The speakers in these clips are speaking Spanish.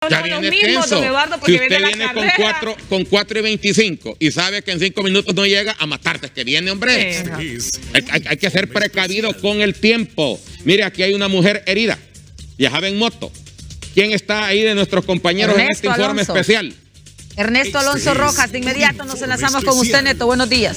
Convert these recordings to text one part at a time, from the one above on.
ya los viene mismos, tenso. don Eduardo, porque Si usted viene la carrera. con 4:25 y sabe que en 5 minutos no llega, a matarte, es que viene, hombre. Hay que ser precavido con el tiempo. Mire, aquí hay una mujer herida, viajaba en moto. ¿Quién está ahí de nuestros compañeros en este informe especial? Ernesto Alonso Rojas, de inmediato nos enlazamos con usted, Neto. Buenos días.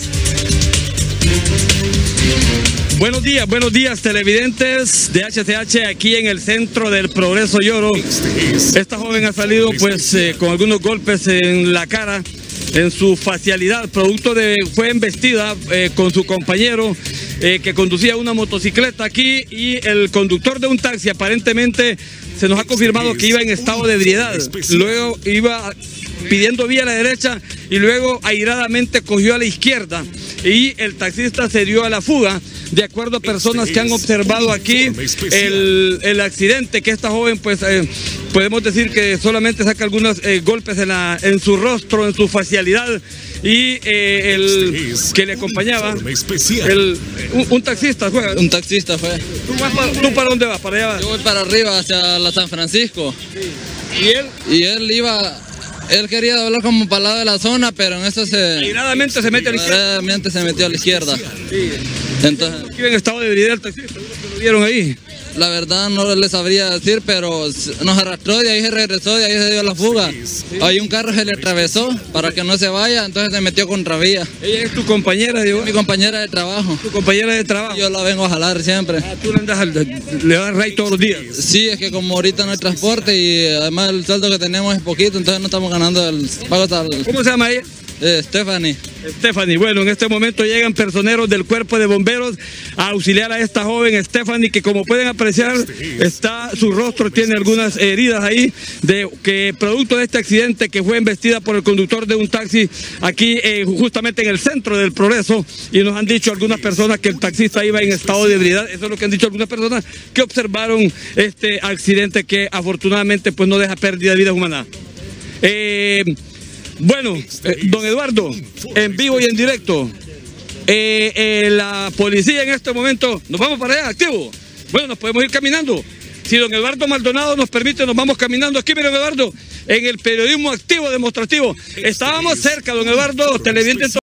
Buenos días, televidentes de HTH aquí en el centro del Progreso Lloro. Esta joven ha salido pues con algunos golpes en la cara, en su facialidad, fue embestida con su compañero que conducía una motocicleta aquí, y el conductor de un taxi aparentemente se nos ha confirmado que iba en estado de ebriedad. Luego iba pidiendo vía a la derecha y luego airadamente cogió a la izquierda y el taxista se dio a la fuga. De acuerdo a personas que han observado aquí el accidente, que esta joven pues podemos decir que solamente saca algunos golpes en su rostro, en su facialidad, y el que le acompañaba, un taxista fue. Un taxista fue. ¿Tú para dónde vas? ¿Para allá vas? Yo voy para arriba, hacia la San Francisco. ¿Y él? Y él quería doblar como para el lado de la zona, pero en eso airadamente se mete a la izquierda. Airadamente se metió a la izquierda. Sí. Entonces, ¿Iba en estado de ebriedad el taxista? ¿Lo vieron ahí? la verdad no les sabría decir, pero nos arrastró, de ahí se regresó, de ahí se dio a la fuga. Sí. Hay un carro se le atravesó para que no se vaya, entonces se metió contravía. ¿Ella es tu compañera, digo? Mi compañera de trabajo. ¿Tu compañera de trabajo? Yo la vengo a jalar siempre. Ah, ¿tú le das ray todos los días? Sí, es que como ahorita no hay transporte y además el sueldo que tenemos es poquito, entonces no estamos ganando el pago tal. ¿Cómo se llama ella? Stephanie. Bueno, en este momento llegan personeros del cuerpo de bomberos a auxiliar a esta joven Stephanie, que como pueden apreciar, su rostro tiene algunas heridas ahí, que producto de este accidente, que fue embestida por el conductor de un taxi aquí justamente en el centro del Progreso, y nos han dicho algunas personas que el taxista iba en estado de ebriedad. Eso es lo que han dicho algunas personas que observaron este accidente, que afortunadamente pues no deja pérdida de vida humana. Bueno, don Eduardo, en vivo y en directo, la policía en este momento, nos vamos para allá, activo. Bueno, nos podemos ir caminando. Si don Eduardo Maldonado nos permite, nos vamos caminando aquí, mire, don Eduardo, en el periodismo activo demostrativo. Estábamos cerca, don Eduardo, televidente.